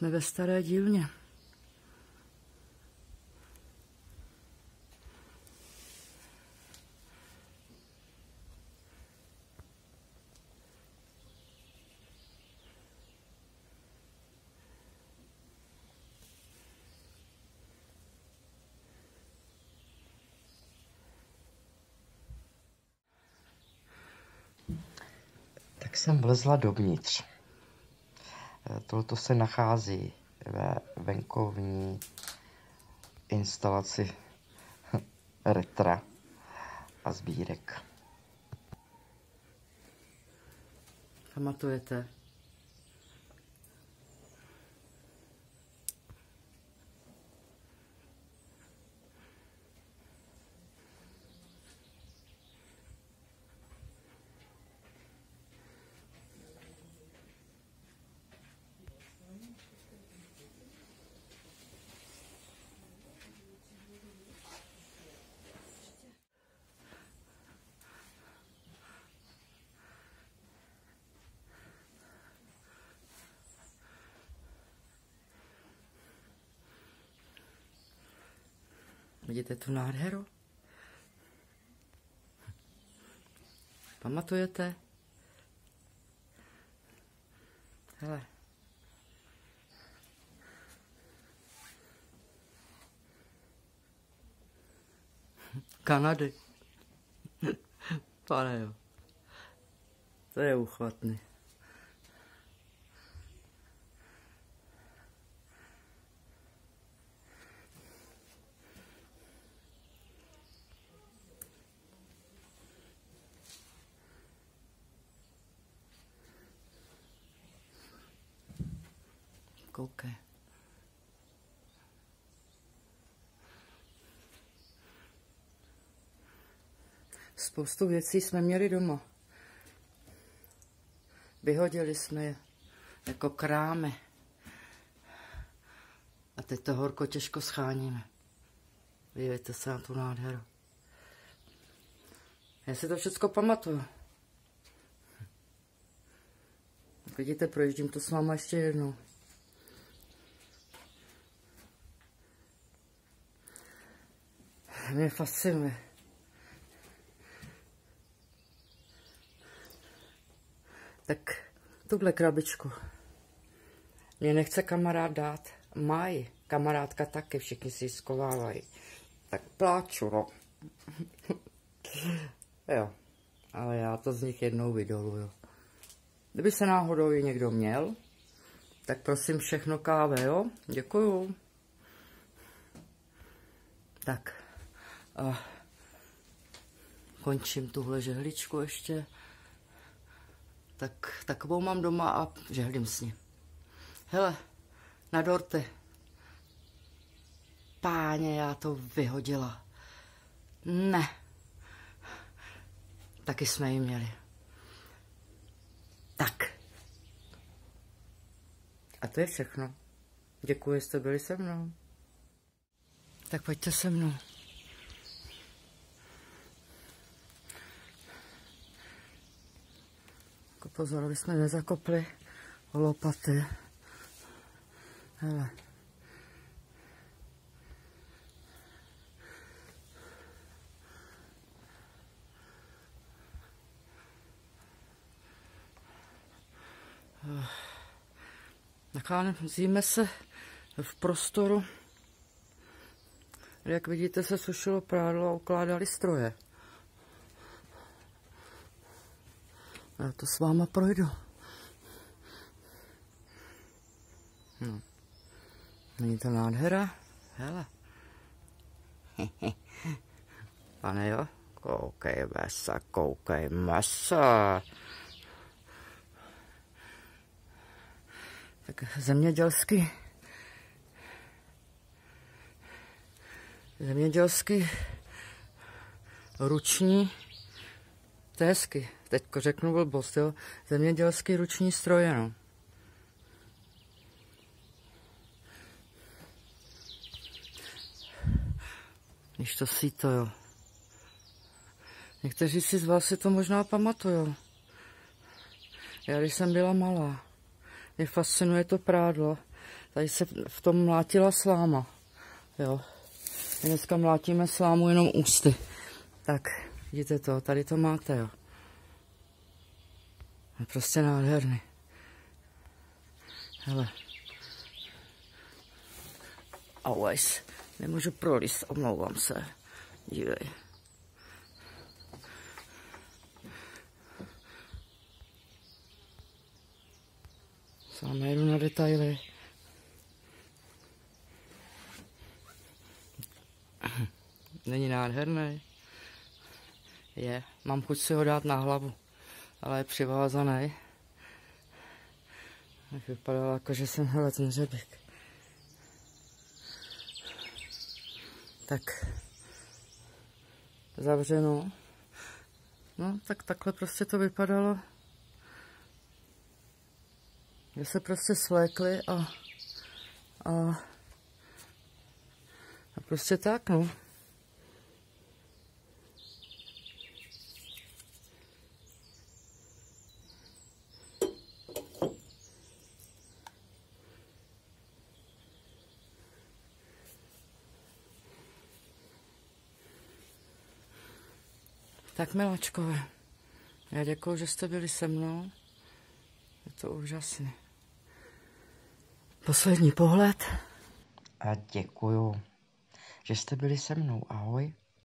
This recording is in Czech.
Jsme ve staré dílně. Tak jsem vlezla dovnitř. Toto se nachází ve venkovní instalaci retra a sbírek. Pamatujete? Vidíte tu nádheru? Pamatujete? Hele. Kanady. Pane jo. To je uchvatný. Koukej. Spoustu věcí jsme měli doma. Vyhodili jsme je jako krámy. A teď to horko těžko scháníme. Dívejte se na tu nádheru. Já si to všecko pamatuju. Vidíte, projíždím to s váma ještě jednou. Mě fascinuje. Tak tuhle krabičku mě nechce kamarád dát. Mají. Kamarádka taky, všichni si ji schovávají. Tak pláču, no. Jo, ale já to z nich jednou vydoluju. Kdyby se náhodou ji někdo měl, tak prosím všechno káve, jo? Děkuju. Tak. A končím tuhle žehličku ještě. Tak takovou mám doma a žehlím s ní. Hele, na dorty. Páně, já to vyhodila. Ne. Taky jsme ji měli. Tak. A to je všechno. Děkuji, že jste byli se mnou. Tak pojďte se mnou. Pozor, aby jsme nezakopli lopaty. Hele. Nacházíme se v prostoru, jak vidíte, se sušilo prádlo a ukládali stroje. Já to s váma projdu. No. Není to nádhera? Hele. Pane jo? Koukej masa, koukej masa. Tak zemědělský ruční, to je hezky, teďko řeknu blbost, jo, zemědělský ruční stroje, no. Když to síto, jo. Někteří si z vás si to možná pamatujou. Já když jsem byla malá, mě fascinuje to prádlo, tady se v tom mlátila sláma. Jo. My dneska mlátíme slámu jenom ústy. Tak, vidíte to, tady to máte, jo. Je prostě nádherný. Hele. Always. Nemůžu prolíst, omlouvám se. Dívej. Sám jedu na detaily. Není nádherný? Je. Mám chuť si ho dát na hlavu. Ale je přivázaný. Tak vypadalo jako, že jsem hele ten řebík. Tak. Zavřeno. No, tak takhle prostě to vypadalo. Že se prostě svlékli a prostě tak, no. Tak miláčkové, já děkuju, že jste byli se mnou. Je to úžasné. Poslední pohled. A děkuju, že jste byli se mnou. Ahoj.